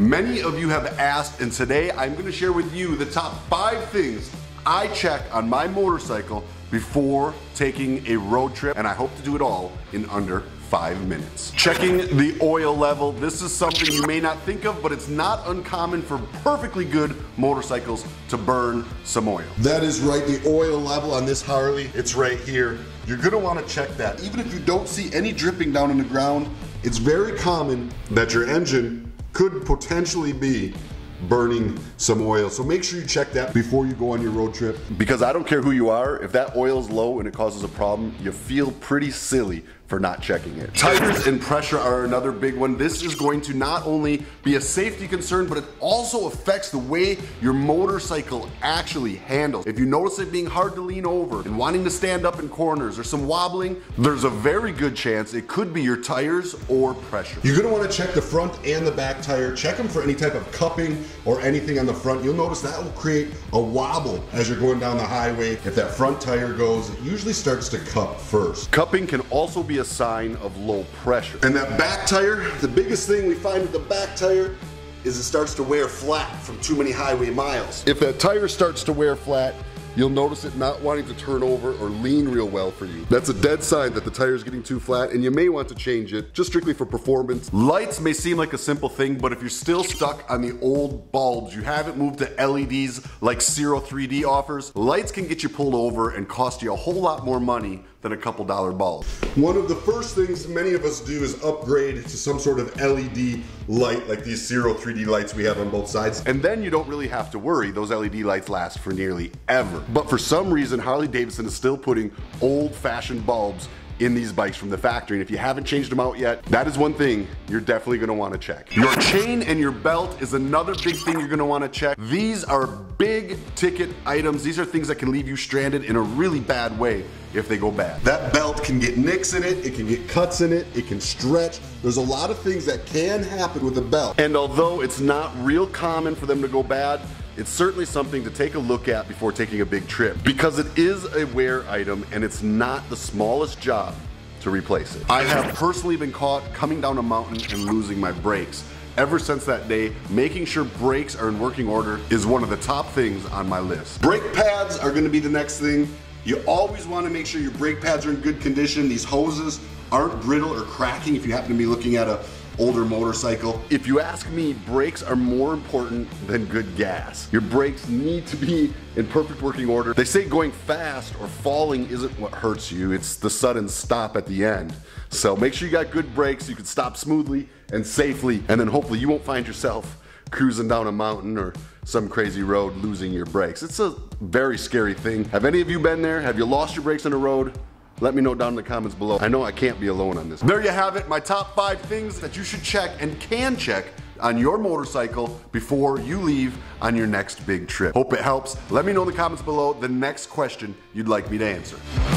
Many of you have asked, and today I'm going to share with you the top 5 things I check on my motorcycle before taking a road trip, and I hope to do it all in under 5 minutes. Checking the oil level. This is something you may not think of, but it's not uncommon for perfectly good motorcycles to burn some oil. That is right, the oil level on this Harley, it's right here. You're gonna wanna check that. Even if you don't see any dripping down on the ground, it's very common that your engine could potentially be burning some oil. So make sure you check that before you go on your road trip. Because I don't care who you are, if that oil's low and it causes a problem, you feel pretty silly for not checking it. Tires and pressure are another big one. This is going to not only be a safety concern, but it also affects the way your motorcycle actually handles. If you notice it being hard to lean over and wanting to stand up in corners or some wobbling, there's a very good chance it could be your tires or pressure. You're gonna wanna check the front and the back tire. Check them for any type of cupping or anything on the front. You'll notice that will create a wobble as you're going down the highway. If that front tire goes, it usually starts to cup first. Cupping can also be a sign of low pressure. And that back tire, the biggest thing we find with the back tire is it starts to wear flat from too many highway miles. If that tire starts to wear flat, you'll notice it not wanting to turn over or lean real well for you. That's a dead sign that the tire is getting too flat, and you may want to change it just strictly for performance. Lights may seem like a simple thing, but if you're still stuck on the old bulbs, you haven't moved to LEDs like Zero 3D offers, lights can get you pulled over and cost you a whole lot more money than a couple dollar bulb. One of the first things many of us do is upgrade to some sort of LED light like these Zero 3D lights we have on both sides. And then you don't really have to worry, those LED lights last for nearly ever. But for some reason, Harley Davidson is still putting old-fashioned bulbs in these bikes from the factory, and if you haven't changed them out yet, that is one thing you're definitely gonna wanna check. Your chain and your belt is another big thing you're gonna wanna check. These are big ticket items. These are things that can leave you stranded in a really bad way if they go bad. That belt can get nicks in it can get cuts in it can stretch. There's a lot of things that can happen with a belt. And although it's not real common for them to go bad, it's certainly something to take a look at before taking a big trip, because it is a wear item and it's not the smallest job to replace it. I have personally been caught coming down a mountain and losing my brakes. Ever since that day, making sure brakes are in working order is one of the top things on my list. Brake pads are gonna be the next thing. You always wanna make sure your brake pads are in good condition. These hoses aren't brittle or cracking if you happen to be looking at a older motorcycle. If you ask me, brakes are more important than good gas. Your brakes need to be in perfect working order. They say going fast or falling isn't what hurts you, it's the sudden stop at the end. So make sure you got good brakes so you can stop smoothly and safely, and then hopefully you won't find yourself cruising down a mountain or some crazy road losing your brakes. It's a very scary thing. Have any of you been there? Have you lost your brakes on a road? Let me know down in the comments below. I know I can't be alone on this. There you have it, my top 5 things that you should check and can check on your motorcycle before you leave on your next big trip. Hope it helps. Let me know in the comments below the next question you'd like me to answer.